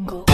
Jungle.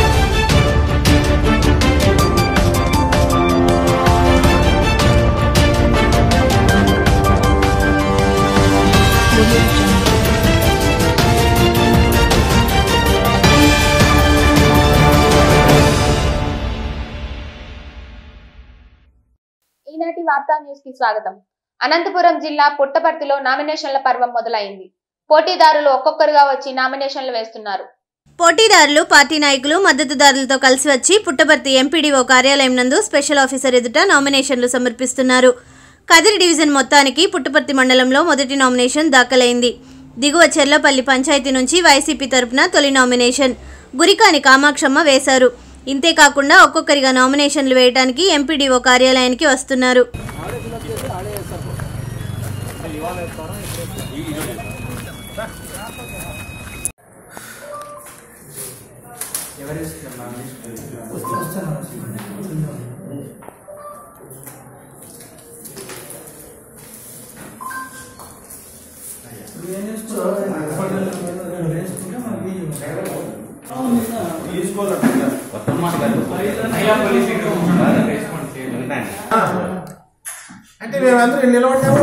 ఈనాటి వార్తా news కి స్వాగతం. అనంతపురం జిల్లా పుట్టపర్తిలో నామినేషన్ల పర్వం మొదలైంది. పోటీదారులు ఒక్కొక్కరుగా వచ్చి నామినేషన్లు వేస్తున్నారు. పోటీదారులు పార్టీ నాయకులు మద్దతుదారులతో కలిసి వచ్చి పుట్టపర్తి ఎంపీడీఓ కార్యాలయం నందు స్పెషల్ ఆఫీసర్ ఎదుట నామినేషన్లు సమర్పిస్తున్నారు. కదిరి డివిజన్ మొత్తానికి పుట్టపర్తి మండలంలో మొదటి నామినేషన్ దాఖలైంది. దిగువ చెర్లపల్లి పంచాయతీ నుంచి వైసీపీ తరపున తొలి నామినేషన్ గురికాని కామాక్షమ్మ వేశారు. ఇంతేకాకుండా ఒక్కొక్కరిగా నామినేషన్లు వేయడానికి ఎంపీడీఓ కార్యాలయానికి వస్తున్నారు. అంటే మేమందరూ నిలబడ్డాము.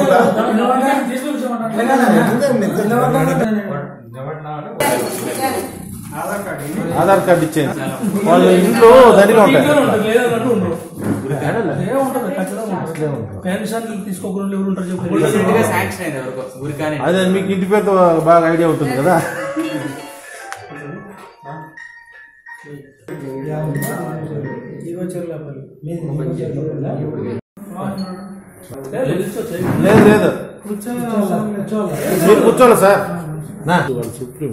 ఆధార్ కార్డు ఇచ్చేది వాళ్ళ ఇంట్లో దండిగా ఉంటాయి. అదే మీకు ఇంటి పేరుతో బాగా ఐడియా ఉంటుంది కదా. లేదు లేదు మీరు కూర్చోవాలి సార్. వాళ్ళు సుప్రీం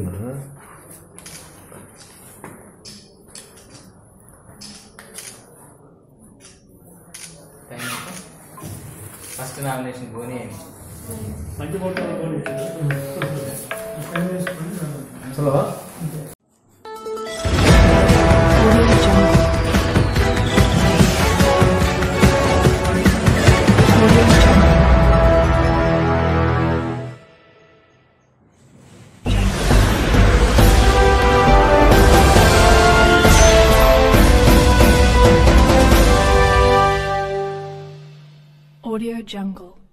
ఫస్ట్ నామినేషన్ పోనీ హలో Audio Jungle.